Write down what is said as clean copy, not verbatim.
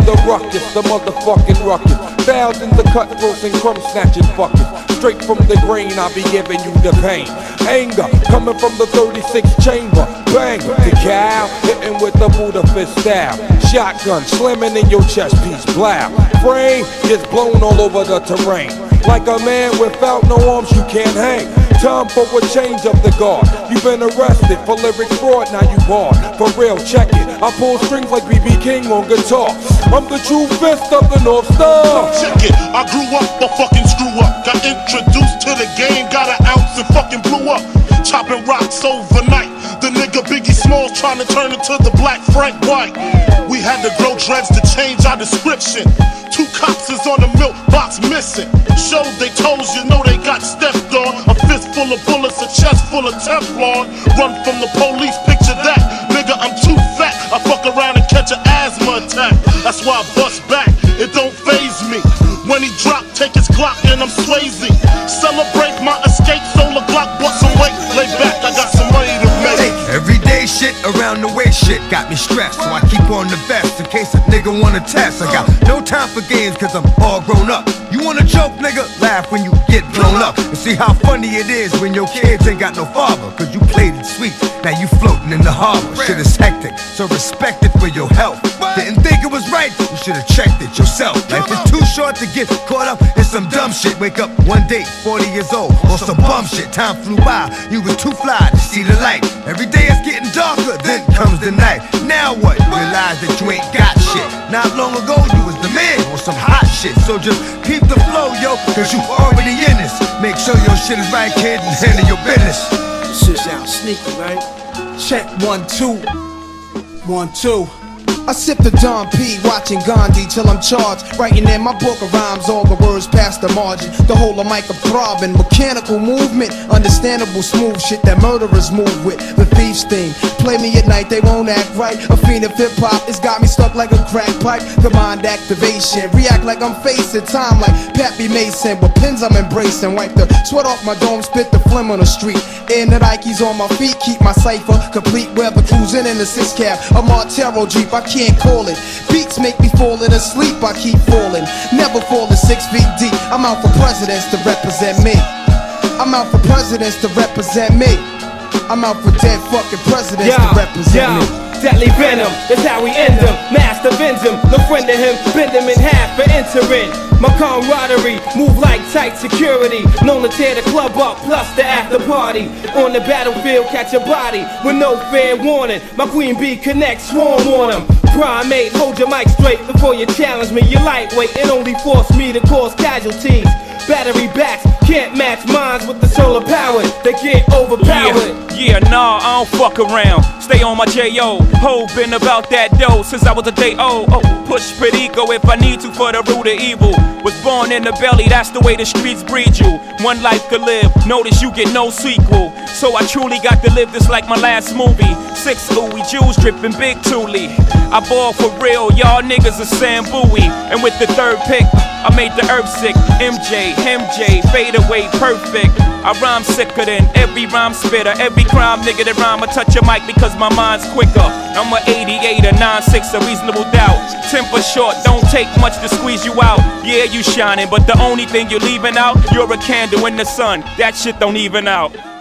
the ruckus, the motherfucking ruckus. Thousands of cutthroats and crumb snatching fuckers. Straight from the grain, I be giving you the pain. Anger coming from the 36 chamber. Bang, the cow hitting with the Buddha fist style. Shotgun slamming in your chest piece, blow. Frame gets blown all over the terrain. Like a man without no arms, you can't hang. Time for a change of the guard. You've been arrested for lyric fraud, now you barred. For real, check it. I pull strings like B.B. King on guitar. I'm the true fist of the North Star. Check it, I grew up a fucking screw up. Got introduced to the game, got an ounce and fucking blew up. Chopping rocks overnight. The nigga Biggie Smalls trying to turn into the Black Frank White. We had to grow dreads to change our description. 2 cops is on the milk box missing. Showed they toes, you know they got stepped on. A fist full of bullets, a chest full of Teflon. Run from the police, picture that. Nigga, I'm too fat. I fuck around and catch an asthma attack. That's why I bust back, it don't faze me. When he drop, take his Glock and I'm Swayze. Celebrate my escape, solar Glock, bust some weight. Lay back, I got some money to make. Everyday shit around the way shit got me stressed, so I keep on the vest in case a nigga wanna test. I got no time for games cause I'm all grown up. You wanna joke, nigga? Laugh when you get blown up. And see how funny it is when your kids ain't got no father. Cause you played it sweet, now you floating in the harbor. Shit is hectic, so respect it for your health. Didn't think it was right, you should've checked it yourself. Life is too short to get caught up in some dumb shit. Wake up one day, 40 years old, or some bum shit. Time flew by, you was too fly to see the light. Every day it's getting darker, then comes the night. Now what? Realize that you ain't got shit. Not long ago you was the man on some hot shit. So just keep the flow, yo, cause you already in this. Make sure your shit is right, kid, and handle your business. Shit sound sneaky, right? Check 1, 2. 1, 2. I sip the Don P, watching Gandhi till I'm charged. Writing in my book of rhymes, all the words past the margin. The whole of mic a throbbing, mechanical movement. Understandable smooth shit that murderers move with. The thief's theme, play me at night, they won't act right. A fiend of hip hop, it's got me stuck like a crack pipe. The mind activation, react like I'm facing time like Pappy Mason. With pins I'm embracing, wipe the sweat off my dome, spit the phlegm on the street. In the Nikes on my feet, keep my cipher complete. Weather cruising in the 6 cab, a Martero Jeep, I can't call it. Beats make me falling asleep, I keep falling. Never falling 6 feet deep. I'm out for presidents to represent me. I'm out for presidents to represent me. I'm out for dead fucking presidents to represent me. Deadly venom, that's how we end them. Master bends him, no friend to him. Bend him in half for entering. My camaraderie, move like tight security. Known to tear the club up, plus the after party. On the battlefield, catch a body with no fair warning. My queen bee connect, swarm on him. Primate, hold your mic straight before you challenge me. You're lightweight and only force me to cause casualties. Battery backs can't match minds with the solar power. They get overpowered. Yeah, nah, I don't fuck around. Stay on my J.O. Ho, been about that dough since I was a day old. Oh, push Perico if I need to for the root of evil. Was born in the belly, that's the way the streets breed you. One life to live, notice you get no sequel. So I truly got to live this like my last movie. 6 Louis, Jews dripping big Thule. I ball for real, y'all niggas are Sam Bowie. And with the 3rd pick, I made the earth sick. MJ, fade away, perfect. I rhyme sicker than every rhyme spitter. Every crime nigga that rhyme, I touch a mic because my mind's quicker. I'm a 88, a 96, a reasonable doubt. Temper short, don't take much to squeeze you out. Yeah, you shining, but the only thing you're leaving out, you're a candle in the sun. That shit don't even out.